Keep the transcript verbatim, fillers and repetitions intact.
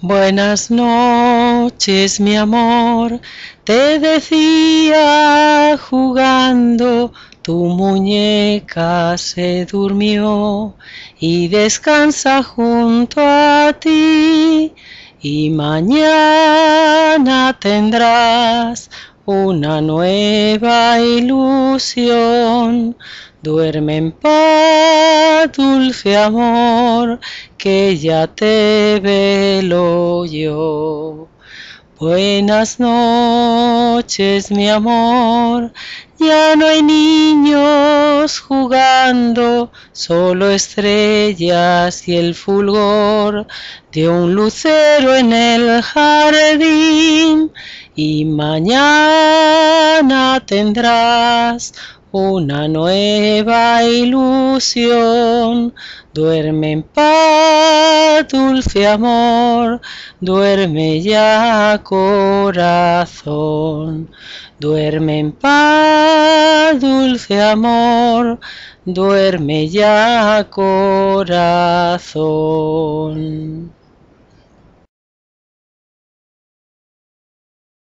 Buenas noches, mi amor, te decía jugando, tu muñeca se durmió y descansa junto a ti, y mañana tendrás una nueva ilusión. Duerme en paz, dulce amor, que ya te velo yo. Buenas noches, mi amor, ya no hay niños jugando, solo estrellas y el fulgor de un lucero en el jardín. Y mañana tendrás una nueva ilusión. Duerme en paz, dulce amor, duerme ya, corazón. Duerme en paz, dulce amor, duerme ya, corazón.